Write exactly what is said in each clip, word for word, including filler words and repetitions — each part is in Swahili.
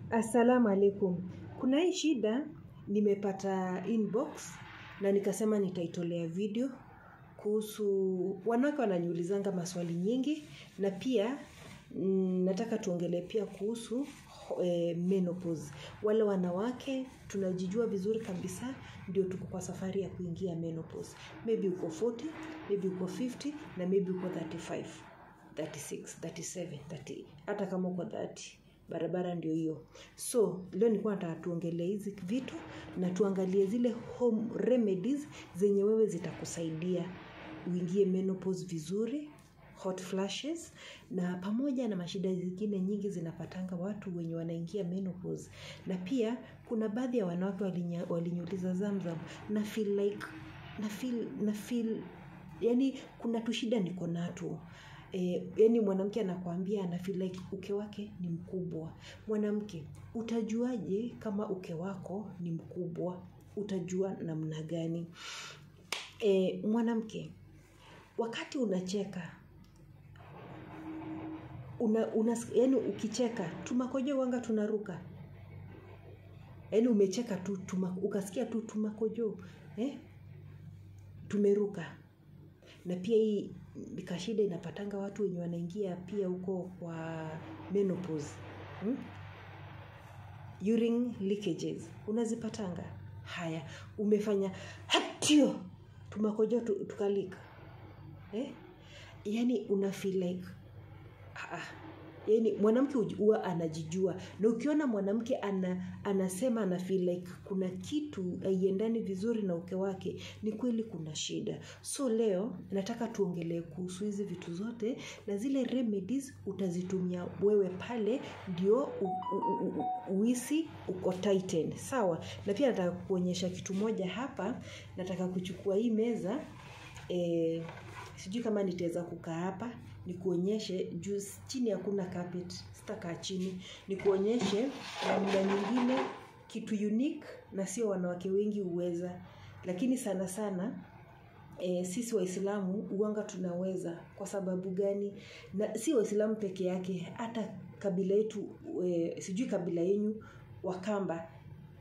Assalamu alaikum. Kuna hii shida nimepata inbox na nikasema nitaitolea video kuhusu wanawake wananiulizanga maswali nyingi na pia mm, nataka tuongelee pia kuhusu e, menopause. Wale wanawake tunajijua vizuri kabisa ndio tuko kwa safari ya kuingia menopause. Maybe uko forty, maybe uko fifty na maybe uko thirty-five, thirty-six, thirty-seven, thirty hata kama uko thirty. Barabara ndio hiyo. So leo nilikuwa nataka tuongelee hizi vitu na tuangalie zile home remedies zenye wewe zitakusaidia uingie menopause vizuri, hot flashes, na pamoja na mashida zingine nyingi zinapatanga watu wenye wanaingia menopause. Na pia kuna baadhi ya wanawake waliniuliza Zamzam, na feel like na feel na feel yani kuna tushida niko nato. E, yani mwanamke anakuambia ana feel like uke wake ni mkubwa. Mwanamke, utajuaje kama uke wako ni mkubwa? Utajua namna gani? E, mwanamke, wakati unacheka una, una yani ukicheka tumakojo wanga tunaruka. Yani umecheka tu tuma, ukasikia tu tumakojo eh tumeruka. Na pia hii kashida inapatanga watu wenye wanaingia pia huko kwa menopause. Hmm? Urine leakages unazipatanga. Haya, umefanya hatio tumakojo tu, tukalika. Eh? Yani una feel like ah yani mwanamke huwa anajijua, na ukiona mwanamke ana anasema ana feel like kuna kitu haiendani vizuri na uke wake, ni kweli kuna shida. So leo nataka tuongelee kuhusu hizi vitu zote na zile remedies utazitumia wewe pale ndio uisi uko tighten. Sawa? Na pia nataka kuonyesha kitu moja hapa. Nataka kuchukua hii meza eh sijui kama nitaweza kukaa hapa nikuonyeshe juu chini hakuna carpet, sitakaa chini. Nikuonyeshe namna nyingine kitu unique na sio wanawake wengi uweza, lakini sana sana e, sisi Waislamu uanga tunaweza. Kwa sababu gani? Na si Waislamu peke yake, hata kabila yetu e, sijui kabila yenu Wakamba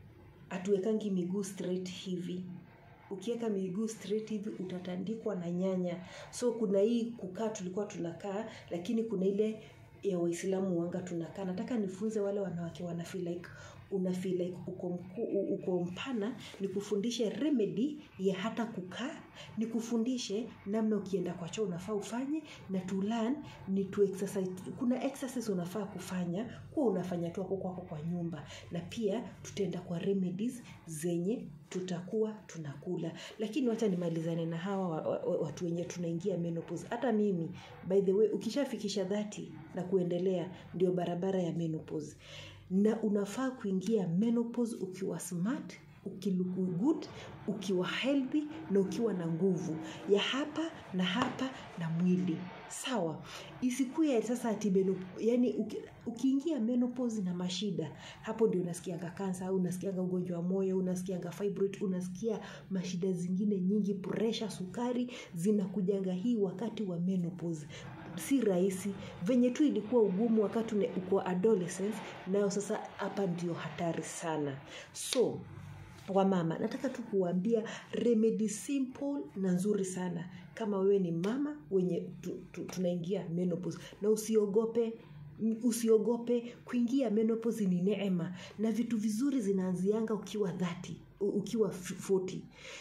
atuwekangi miguu straight hivi. Ukiweka miguu straight hivi utatandikwa na nyanya. So kuna hii kukaa tulikuwa tunakaa, lakini kuna ile ya Waislamu wanga tunakaa. Nataka nifunze wale wanawake wana feel like una feel like uko mku, uko mpana, nikufundishe remedy ya hata kukaa, nikufundishe namna ukienda kwa choo unafaa ufanye, na to learn ni to exercise. Kuna exercise unafaa kufanya kwa unafanya tu hapo kwako kwa nyumba, na pia tutaenda kwa remedies zenye tutakuwa tunakula. Lakini wacha nimalizane na hawa watu wenye tunaingia menopause. Hata mimi by the way ukishafikisha thirty na kuendelea ndio barabara ya menopause. Na unafaa kuingia menopause ukiwa smart, ukilook good, ukiwa healthy na ukiwa na nguvu ya hapa na hapa na mwili. Sawa? Isikuwe sasa ati menopause, yani uki, ukiingia menopause na mashida, hapo ndio unasikianga kansa, unasikianga ugonjwa wa moyo, unasikianga fibroid, unasikia mashida zingine nyingi, pressure, sukari zinakujanga hii wakati wa menopause. Si rahisi venye tu ilikuwa ugumu wakati uko adolescence, nayo sasa hapa ndio hatari sana. So wa mama, nataka tu kuambia remedy simple na nzuri sana kama wewe ni mama wenye tu, tu, tunaingia menopause. Na usiogope usiogope kuingia menopause, ni neema, na vitu vizuri zinaanzianga ukiwa thirty, ukiwa forty.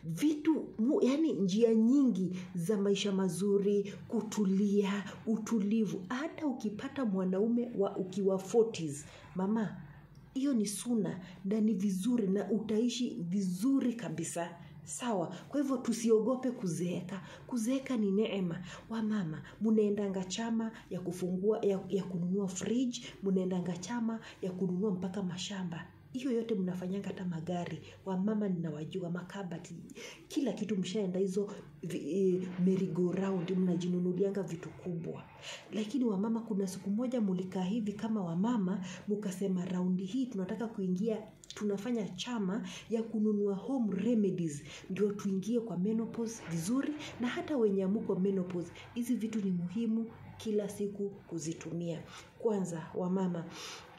Vitu yani njia nyingi za maisha mazuri, kutulia, utulivu. Hata ukipata mwanaume wa ukiwa forties, mama, hiyo ni suna na ni vizuri na utaishi vizuri kabisa. Sawa? Kwa hivyo tusiogope kuzeeka. Kuzeeka ni neema. Wa mama, munaendanga chama ya kufungua ya, ya kununua fridge, munaendanga chama ya kununua mpaka mashamba. Hiyo yote mnafanyanga hata magari. Wa mama ninawajua, makabati, kila kitu mshaenda hizo e, merry go round, mnajinunulianga vitu kubwa. Lakini wa mama, kuna siku moja mulika hivi kama wa mama mukasema raundi hii tunataka kuingia, tunafanya chama ya kununua home remedies ndio tuingie kwa menopause vizuri. Na hata wenye amuko menopause, hizi vitu ni muhimu kila siku kuzitumia. Kwanza wa mama,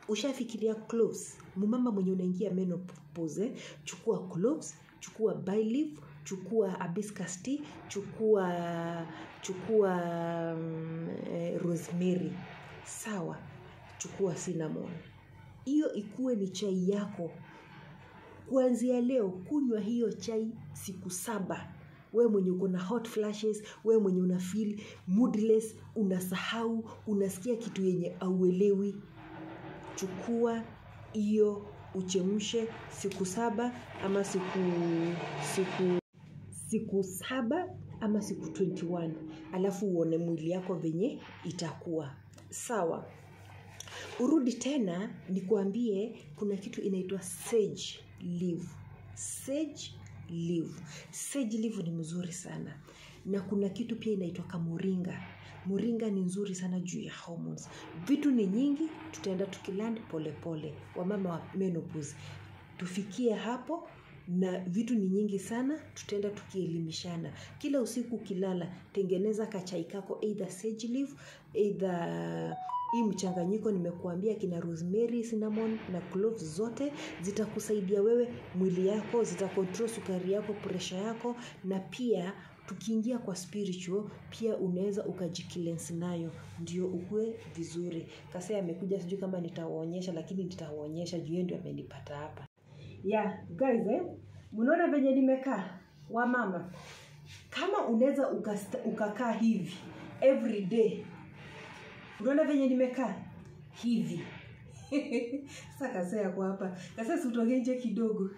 Ushafikiria cloves? Mumama mwenye unaingia menopause, chukua cloves, chukua bay leaf, chukua hibiscus tea, chukua chukua um, eh, rosemary. Sawa, chukua cinnamon. Hiyo ikuwe ni chai yako. Kuanzia leo kunywa hiyo chai siku saba. Wewe mwenye uko na hot flashes, wewe mwenye una feel moodless, unasahau, unasikia kitu yenye auelewi, chukua hiyo uchemshe siku saba ama siku siku siku saba ama siku ishirini na moja, alafu uone mwili yako venye itakuwa. Sawa. Urudi tena nikuambie kuna kitu inaitwa sage leaf. Sage leaf. Sage leaf ni mzuri sana. Na kuna kitu pia inaitwa kamuringa. Muringa ni nzuri sana juu ya hormones. Vitu ni nyingi, tutaenda tukilandi pole pole. Wamama wa menopause, tufikie hapo, na vitu ni nyingi sana, tutaenda tukielimishana. Kila usiku kilala, tengeneza kachai kako, either sage leaf, either hii mchanganyiko nimekuambia kina rosemary, cinnamon na cloves, zote zitakusaidia wewe mwili yako, zitakontrol sukari yako, pressure yako, na pia tukiingia kwa spiritual pia unaweza ukajicleanse nayo ndio ukue vizuri. Kasa amekuja sijui kama nitawaonyesha, lakini nitawaonyesha juu yeye ndio amenipata hapa. Yeah, guys, eh, mnaona venye nimekaa wa mama. Kama unaweza ukakaa hivi every day. Unaona venye nimekaa hivi. Sasa kasa yako hapa. Kasa utoke nje kidogo.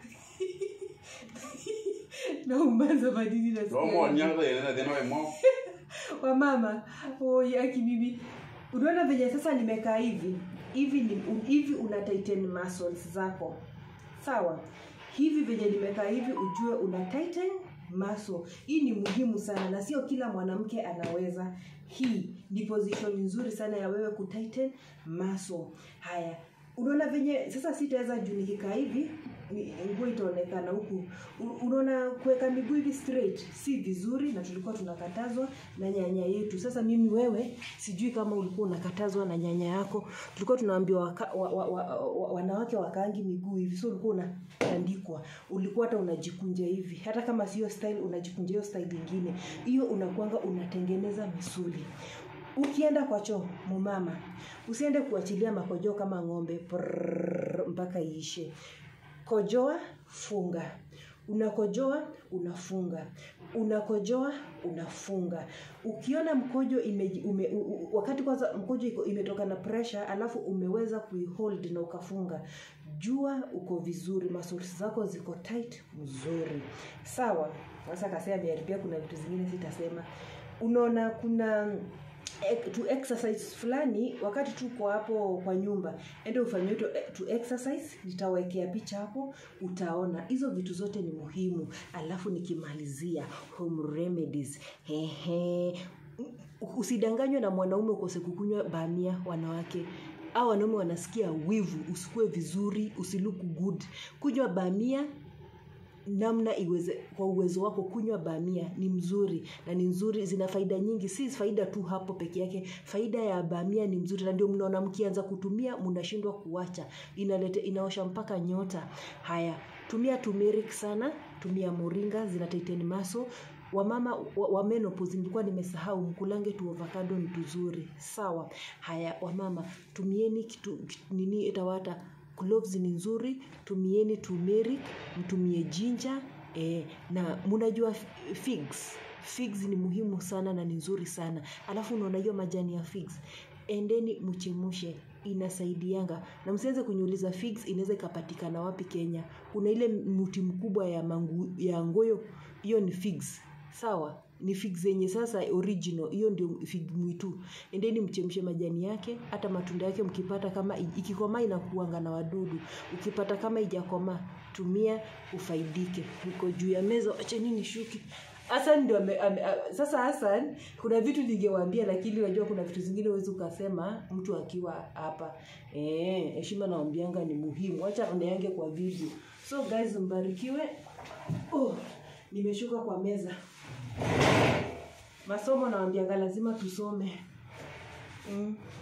Na umanza madini na sikia. Romo nyanga yana tena wemo. Wa mama, oh yaki bibi. Unaona venye sasa nimekaa hivi. Hivi ni hivi una tighten muscles zako. Sawa. Hivi venye nimekaa hivi ujue una tighten muscle. Hii ni muhimu sana na sio kila mwanamke anaweza. Hii ni position nzuri sana ya wewe ku tighten muscle. Haya. Unaona venye sasa sitaweza juu nikikaa hivi nguo itaonekana huku. Unaona kuweka miguu hivi straight si vizuri, na tulikuwa tunakatazwa na nyanya yetu. Sasa mimi wewe sijui kama ulikuwa unakatazwa na nyanya yako. Tulikuwa tunaambiwa waka, wa, wa, wa, wa, wanawake wakaangi miguu hivi. So ulikuwa unatandikwa. Ulikuwa hata unajikunja hivi. Hata kama sio style unajikunja hiyo style nyingine. Hiyo unakuanga unatengeneza misuli. Ukienda kwa choo mumama, usiende kuachilia makojo kama ng'ombe prrrr, mpaka iishe. Kojoa, funga. Unakojoa, unafunga. Unakojoa, unafunga. Ukiona mkojo ime, ume, u, u, wakati kwanza mkojo imetoka na pressure alafu umeweza kuihold na ukafunga, jua uko vizuri, muscles zako ziko tight mzuri. Sawa. Sasa kasea biaribia kuna vitu zingine sitasema. Unaona kuna to exercise fulani wakati tuko hapo kwa nyumba, ende ufanye to, to exercise, nitawekea picha hapo utaona. Hizo vitu zote ni muhimu. Alafu nikimalizia home remedies. Hehe. Usidanganywe na mwanaume ukose kukunywa bamia wanawake. Hao wanaume wanasikia wivu, usikue vizuri, usilook good. Kunywa bamia namna iweze, kwa uwezo wako kunywa bamia ni mzuri na ni nzuri, zina faida nyingi. Si faida tu hapo peke yake, faida ya bamia ni mzuri, na ndio mnaona mkianza kutumia mnashindwa kuacha, inalete inaosha mpaka nyota. Haya, tumia turmeric sana, tumia moringa, zina tighten muscle. Wamama wa, wa menopause nilikuwa nimesahau, mkulange tu avocado ni tuzuri. Sawa. Haya wamama, tumieni kitu nini itawata cloves ni nzuri, tumieni turmeric, mtumie ginger, eh, na mnajua figs. Figs ni muhimu sana na ni nzuri sana. Alafu unaona hiyo majani ya figs, endeni mchemushe, inasaidianga. Na msianze kuniuliza figs inaweza kupatikana wapi Kenya. Kuna ile mti mkubwa ya mangu, ya ngoyo, hiyo ni figs. Sawa, ni figs zenye sasa original, hiyo ndio fig mwitu. Endeni mchemshe majani yake, hata matunda yake mkipata, kama ikikoma inakuanga na wadudu. Ukipata kama haijakoma, tumia ufaidike. Niko juu ya meza, acha nini shuki. Hassan ndio ame, ame, sasa Hassan kuna vitu ningewaambia, lakini unajua kuna vitu zingine uweze ukasema mtu akiwa hapa. Eh, heshima naambianga ni muhimu. Acha unayange kwa video. So guys, mbarikiwe. Oh, nimeshuka kwa meza. Masomo naambianga lazima tusome. Mm.